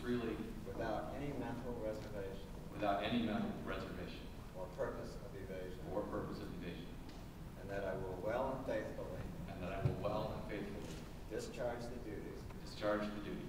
freely without any mental reservation without any mental reservation or purpose of evasion, or purpose of evasion, and that I will well and faithfully and that I will well and faithfully discharge the duties discharge the duties